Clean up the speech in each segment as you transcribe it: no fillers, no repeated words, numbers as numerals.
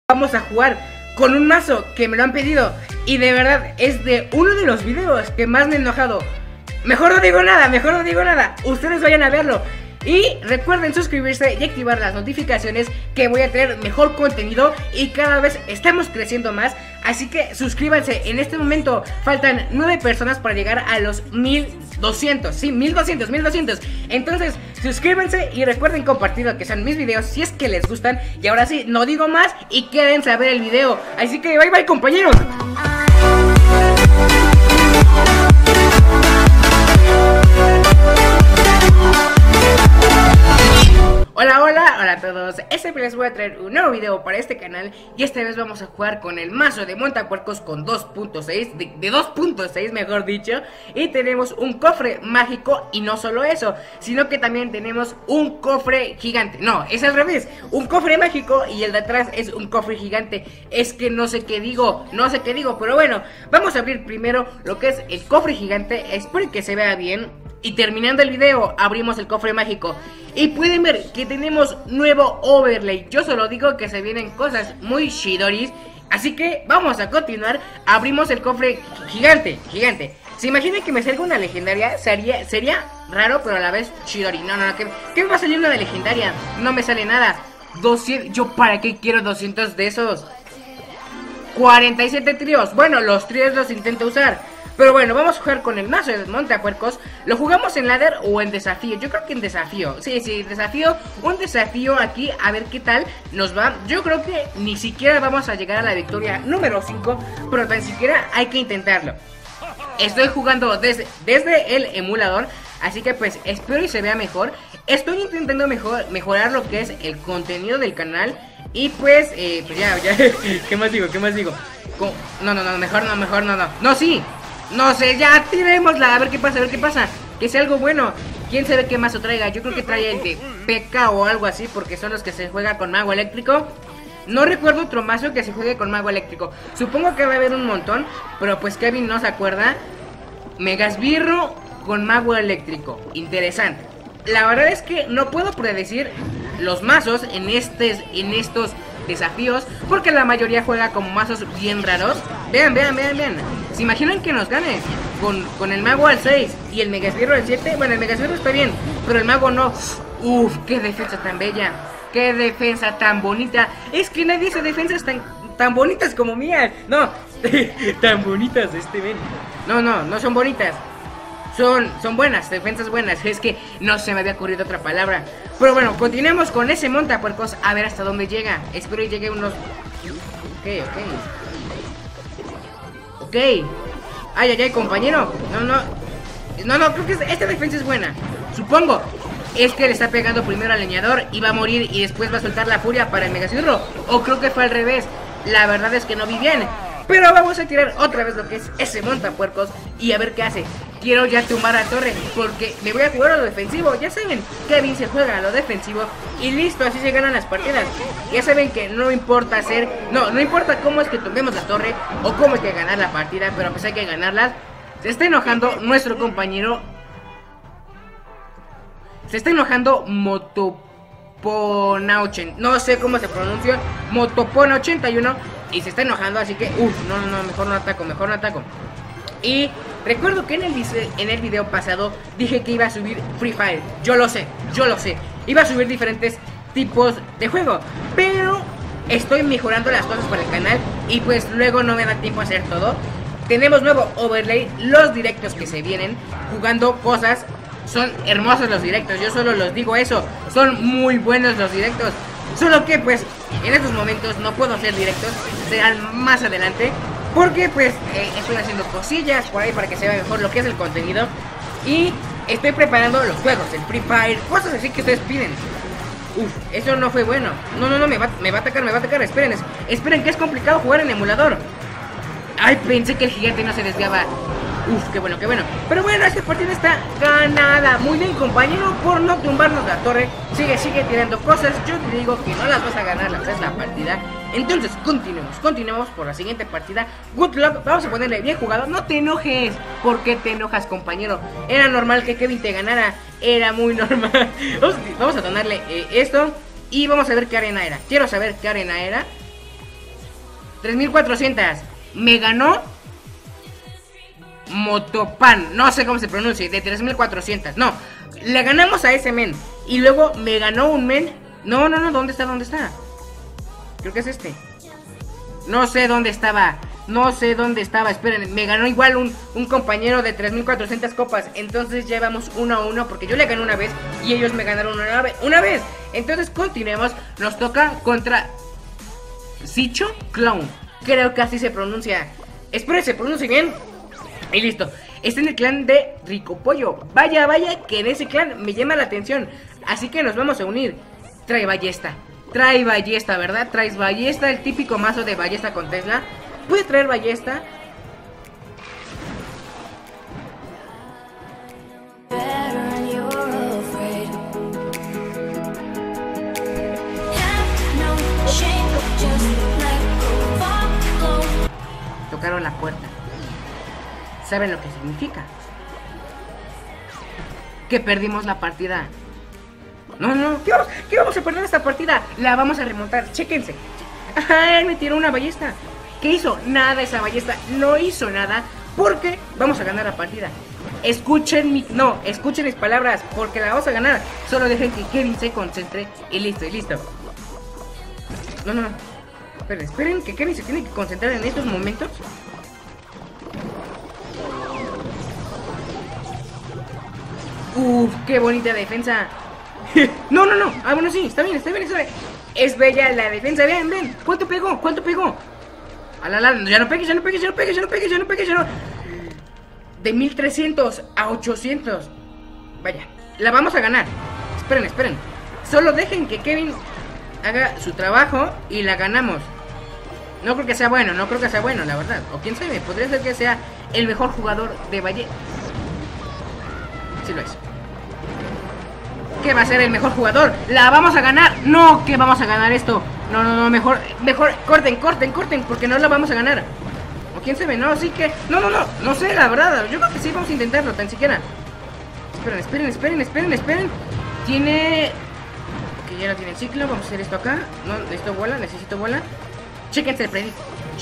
Vamos a jugar con un mazo que me lo han pedido y de verdad es de uno de los videos que más me he enojado. Mejor no digo nada, ustedes vayan a verlo. Y recuerden suscribirse y activar las notificaciones, que voy a tener mejor contenido y cada vez estamos creciendo más. Así que suscríbanse, en este momento faltan 9 personas para llegar a los 1200. Sí, 1200. Entonces suscríbanse y recuerden compartir lo que son mis videos si es que les gustan. Y ahora sí, no digo más y quédense a ver el video. Así que bye bye, compañeros. Hola a todos, este vez les voy a traer un nuevo video para este canal. Y esta vez vamos a jugar con el mazo de montapuercos con 2.6, de 2.6 mejor dicho. Y tenemos un cofre mágico y no solo eso, sino que también tenemos un cofre gigante. No, es al revés, un cofre mágico y el de atrás es un cofre gigante. Es que no sé qué digo, pero bueno, vamos a abrir primero lo que es el cofre gigante. Espero que se vea bien. Y terminando el video, abrimos el cofre mágico. Y pueden ver que tenemos nuevo overlay. Yo solo digo que se vienen cosas muy shidoris. Así que vamos a continuar. Abrimos el cofre gigante. ¿Se imaginan que me salga una legendaria? Sería raro, pero a la vez shidori. No, ¿qué me va a salir una de legendaria? No me sale nada. 200, ¿yo para qué quiero 200 de esos? 47 tríos. Bueno, los tríos los intento usar. Pero bueno, vamos a jugar con el mazo de montapuercos. ¿Lo jugamos en ladder o en desafío? Yo creo que en desafío. Sí, desafío. Un desafío aquí, a ver qué tal nos va. Yo creo que ni siquiera vamos a llegar a la victoria número 5, pero tan siquiera hay que intentarlo. Estoy jugando desde el emulador, así que pues espero y se vea mejor. Estoy intentando mejorar lo que es el contenido del canal. Y pues ya. ¿Qué más digo? No, mejor no. No, sí. No sé, ya tirémosla, a ver qué pasa, que sea algo bueno. ¿Quién sabe qué mazo traiga? Yo creo que trae el de P.K. o algo así, porque son los que se juega con mago eléctrico. No recuerdo otro mazo que se juegue con mago eléctrico. Supongo que va a haber un montón, pero pues Kevin no se acuerda. Megasbirro con mago eléctrico, interesante. La verdad es que no puedo predecir los mazos en estos desafíos, porque la mayoría juega como mazos bien raros. Vean. ¿Se imaginan que nos gane con el mago al 6 y el megasbirro al 7? Bueno, el megasbirro está bien, pero el mago no. Uf, qué defensa tan bella, qué defensa tan bonita. Es que nadie hace defensas tan bonitas como mías. No, tan bonitas, ven. No son bonitas. Son buenas, defensas buenas. Es que no se me había ocurrido otra palabra. Pero bueno, continuemos con ese montapuercos. A ver hasta dónde llega. Espero que llegue unos... Ok. Ay, compañero. No, creo que esta defensa es buena. Supongo. Es que le está pegando primero al leñador y va a morir y después va a soltar la furia para el megasbirro. O creo que fue al revés. La verdad es que no vi bien. Pero vamos a tirar otra vez lo que es ese montapuercos y a ver qué hace. Quiero ya tumbar a torre porque me voy a jugar a lo defensivo. Ya saben, Kevin se juega a lo defensivo y listo, así se ganan las partidas. Ya saben que no importa no importa cómo es que tumbemos la torre o cómo es que ganar la partida, pero pues hay que ganarlas. Se está enojando nuestro compañero. Se está enojando Motopona80, no sé cómo se pronuncia, Motopona81, y se está enojando, así que no, mejor no ataco. Y recuerdo que en el video pasado dije que iba a subir Free Fire. Yo lo sé. Iba a subir diferentes tipos de juego, pero estoy mejorando las cosas para el canal y pues luego no me da tiempo a hacer todo. Tenemos nuevo overlay, los directos que se vienen jugando cosas. Son hermosos los directos, yo solo los digo eso. Son muy buenos los directos. Solo que pues en estos momentos no puedo hacer directos, serán más adelante, porque pues estoy haciendo cosillas por ahí para que se vea mejor lo que es el contenido. Y estoy preparando los juegos, el Free Fire, cosas así que ustedes piden. Eso no fue bueno. No, me va a atacar, esperen que es complicado jugar en emulador. Ay, pensé que el gigante no se desviaba. Qué bueno. Pero bueno, esta partida está ganada. Muy bien, compañero, por no tumbarnos la torre. Sigue tirando cosas. Yo te digo que no las vas a ganar la partida. Entonces, continuemos por la siguiente partida. Good luck, vamos a ponerle bien jugado. No te enojes. ¿Por qué te enojas, compañero? Era normal que Kevin te ganara. Era muy normal. Vamos a donarle esto. Y vamos a ver qué arena era. Quiero saber qué arena era. 3400. Me ganó Motopan, no sé cómo se pronuncia, de 3400. No, le ganamos a ese men. Y luego me ganó un men. No, ¿dónde está? ¿Dónde está? Creo que es este. No sé dónde estaba. No sé dónde estaba. Esperen, me ganó igual un compañero de 3400 copas. Entonces llevamos 1-1 porque yo le gané una vez y ellos me ganaron una vez. Entonces continuemos. Nos toca contra Sicho Clown. Creo que así se pronuncia. Espero que se pronuncie bien. Y listo. Está en el clan de Rico Pollo. Vaya, que en ese clan me llama la atención. Así que nos vamos a unir. Trae ballesta. Trae ballesta, ¿verdad? Traes ballesta, el típico mazo de ballesta con Tesla. Puede traer ballesta. Tocaron la puerta. ¿Saben lo que significa? Que perdimos la partida. No, ¿qué vamos a perder esta partida? La vamos a remontar, chéquense. Ajá, él me tiró una ballesta. ¿Qué hizo? Nada esa ballesta, no hizo nada. Porque vamos a ganar la partida. Escuchen mis palabras, porque la vamos a ganar. Solo dejen que Kevin se concentre y listo. No. Esperen que Kevin se tiene que concentrar en estos momentos. Uf, qué bonita defensa. No. Ah, bueno, sí, está bien. Es bella la defensa, ven. ¿Cuánto pegó? Ya no pegues. De 1300 a 800. Vaya, la vamos a ganar. Esperen. Solo dejen que Kevin haga su trabajo y la ganamos. No creo que sea bueno, la verdad. O quién sabe, podría ser que sea el mejor jugador de Valle. Sí lo es. ¿Qué va a ser el mejor jugador? ¡La vamos a ganar! ¡No! ¿Qué vamos a ganar esto? No, mejor, corten, porque no la vamos a ganar. O quién sabe, no, así que... No sé, la verdad, yo creo que sí, vamos a intentarlo, tan siquiera. Esperen. Tiene... Ok, ya no tiene el ciclo, vamos a hacer esto acá. No, necesito bola. Chéquense el predict.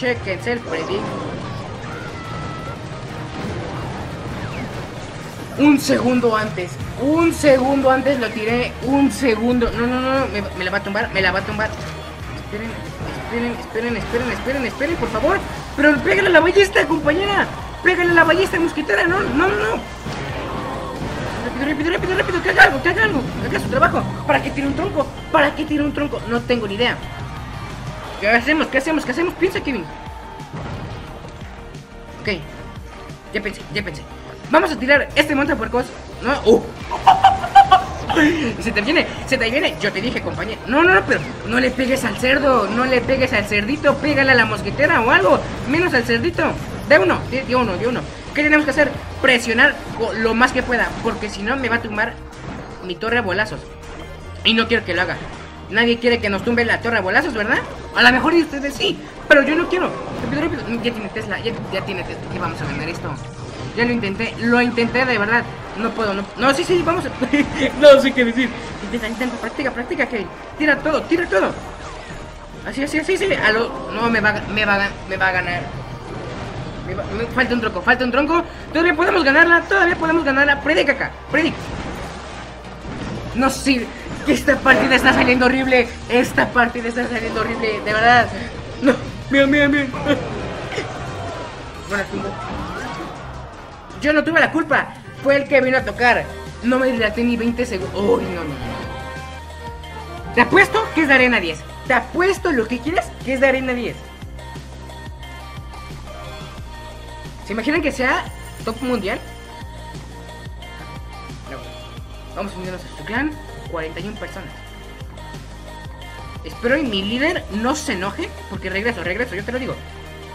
Un segundo antes lo tiré. Un segundo. No, me la va a tumbar. Esperen, por favor. Pero pégale a la ballesta, compañera. Pégale a la ballesta, mosquetera. No. Rápido, que haga algo. Haga su trabajo. ¿Para qué tire un tronco? No tengo ni idea. ¿Qué hacemos? Piensa, Kevin. Ok. Ya pensé. Vamos a tirar este montapuercos. No. Se te viene. Yo te dije, compañero. No, pero no le pegues al cerdo. No le pegues al cerdito. Pégale a la mosquetera o algo. Menos al cerdito. De uno. ¿Qué tenemos que hacer? Presionar lo más que pueda. Porque si no me va a tumbar mi torre a bolazos. Y no quiero que lo haga. Nadie quiere que nos tumbe la torre a bolazos, ¿verdad? A lo mejor ustedes sí, pero yo no quiero. Rápido. Ya tiene Tesla. ¿Qué vamos a ganar esto? Ya lo intenté de verdad. No puedo, no, sí, vamos a... No sé qué decir. Intenta, practica, Kevin. Tira todo. Así. No, me va a ganar. Falta un tronco. Todavía podemos ganarla. Predica. No sé, esta partida está saliendo horrible. De verdad. No, mira. Bueno, yo no tuve la culpa. Fue el que vino a tocar. No me dilaté ni 20 segundos. Uy, no. Te apuesto que es de arena 10. Te apuesto lo que quieras que es de arena 10. ¿Se imaginan que sea top mundial? No. Vamos a unirnos a su clan. 41 personas. Espero y mi líder no se enoje. Porque regreso, yo te lo digo.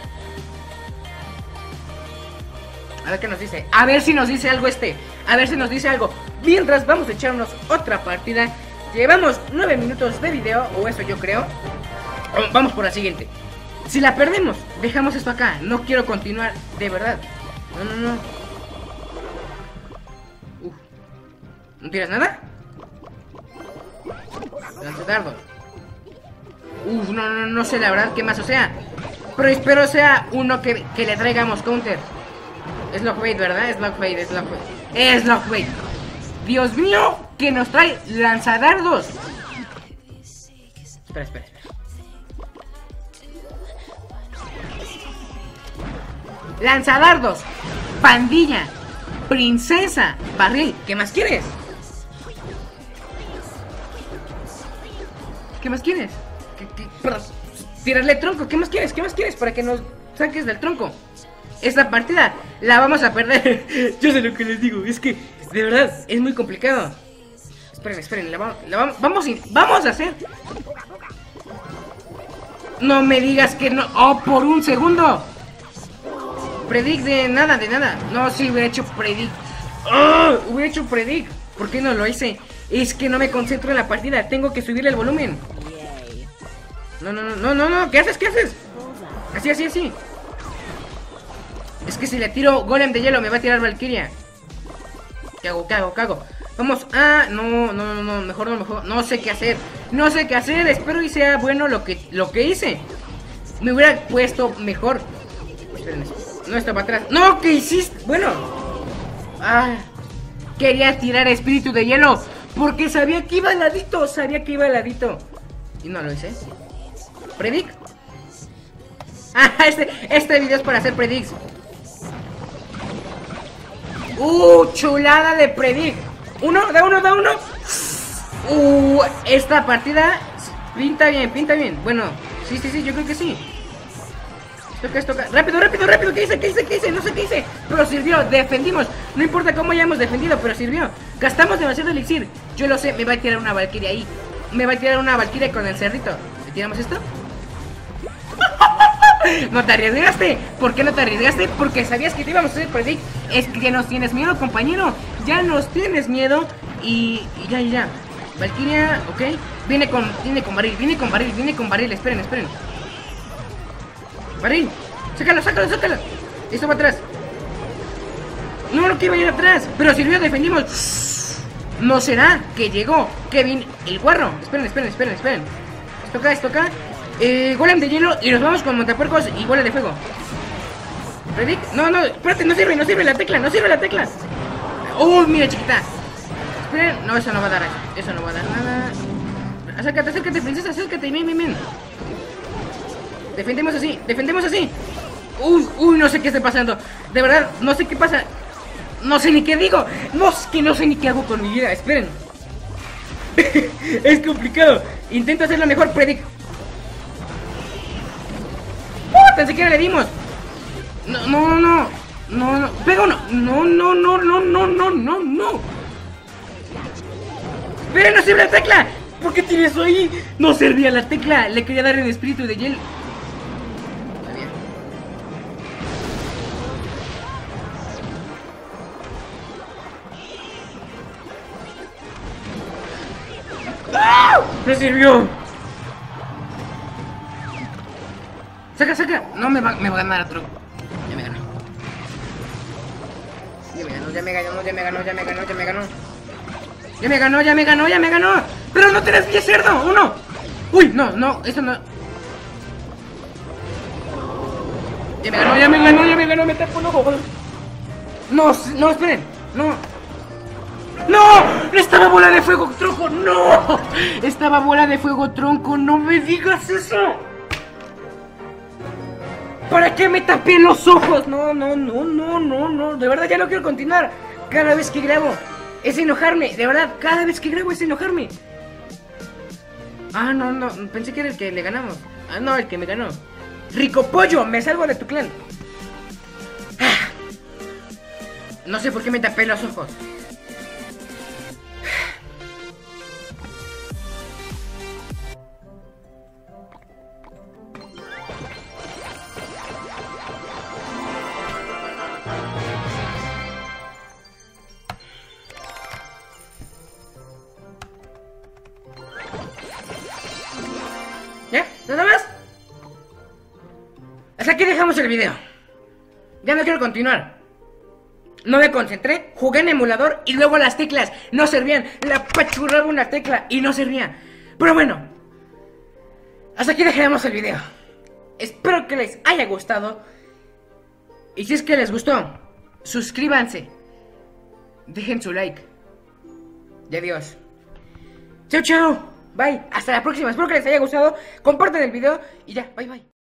A ver qué nos dice. A ver si nos dice algo. Mientras vamos a echarnos otra partida. Llevamos 9 minutos de video. O eso yo creo. Vamos por la siguiente. Si la perdemos, dejamos esto acá. No quiero continuar, de verdad. No. ¿No tiras nada? Lanza dardo. No sé la verdad qué más, o sea. Pero espero sea uno que le traigamos counter. Es Lockbait, ¿verdad? Es Lockbait, es Lockbait. Es Lockbait. Dios mío, que nos trae lanzadardos. Espera. Lanzadardos, pandilla, princesa, barril. ¿Qué más quieres? ¿Qué más quieres? Para tirarle tronco. ¿Qué más quieres? ¿Qué más quieres? Para que nos saques del tronco. Esta partida la vamos a perder. Yo sé lo que les digo. Es que, de verdad, es muy complicado. Esperen. Vamos a hacer. No me digas que no. ¡Oh, por un segundo! Predict de nada. No, sí, hubiera hecho predict. ¡Oh! Hubiera hecho predict. ¿Por qué no lo hice? Es que no me concentro en la partida. Tengo que subirle el volumen. No. ¿Qué haces? Así. Es que si le tiro golem de hielo me va a tirar Valkyria. ¿Qué hago? Vamos. No. Mejor no. No sé qué hacer. Espero y sea bueno lo que hice. Me hubiera puesto mejor. Esperen. No, está para atrás. No, ¿qué hiciste? Bueno. Quería tirar espíritu de hielo porque sabía que iba al ladito. Y no lo hice. Predict. Este video es para hacer predicts. Chulada de predict. Da uno. Esta partida pinta bien. Bueno, sí, yo creo que sí. Toca. Rápido. ¿Qué hice? No sé qué hice. Pero sirvió, defendimos. No importa cómo hayamos defendido, pero sirvió. Gastamos demasiado elixir. Yo lo sé, me va a tirar una Valkyria ahí. Me va a tirar una Valkyria con el cerrito. ¿Le tiramos esto? No te arriesgaste. ¿Por qué no te arriesgaste? Porque sabías que te íbamos a hacer predict. Es que ya nos tienes miedo, compañero. Ya nos tienes miedo. Y ya. Valkyria, ok. Viene con barril. Esperen. Barril. Sácalo. Esto va atrás. No, que iba a ir atrás. Pero sirvió, defendimos. ¿No será que llegó Kevin el guarro? Esperen. Esto acá. Golem de hielo y nos vamos con montapuercos y bola de fuego. ¿Predict? No, espérate, no sirve la tecla. Mira, chiquita. Esperen, no, eso no va a dar nada. Acércate, princesa, acércate, ven. Defendemos así. No sé qué está pasando. De verdad, no sé qué pasa. No sé ni qué digo. No sé ni qué hago con mi vida. Esperen. Es complicado. Intento hacer lo mejor, predict. Pensé que le dimos. No. Pego no. No. Esperen, no sirve la tecla. ¿Por qué tienes eso ahí? No servía la tecla. Le quería dar el espíritu de hielo. ¡No sirvió! Saca. No me va a ganar otro. Ya me ganó. Pero no tenés pie cerdo. Uno. Uy, no, eso no. Ya me ganó, me tapo un ojo. No, esperen. No. Estaba bola de fuego, tronco. No. Estaba bola de fuego, tronco. No me digas eso. ¿Para qué me tapé los ojos? No. De verdad ya no quiero continuar. Cada vez que grabo es enojarme. De verdad, cada vez que grabo es enojarme. No. Pensé que era el que le ganamos. No, el que me ganó. Rico pollo, me salgo de tu clan. No sé por qué me tapé los ojos. ¿Ya? ¿Nada más? Hasta aquí dejamos el video. Ya no quiero continuar. No me concentré, jugué en emulador y luego las teclas no servían. La pachurraba una tecla y no servía. Pero bueno, hasta aquí dejamos el video. Espero que les haya gustado. Y si es que les gustó, suscríbanse, dejen su like. Y adiós. Chao, chao. Bye. Hasta la próxima. Espero que les haya gustado. Compartan el video y ya. Bye, bye.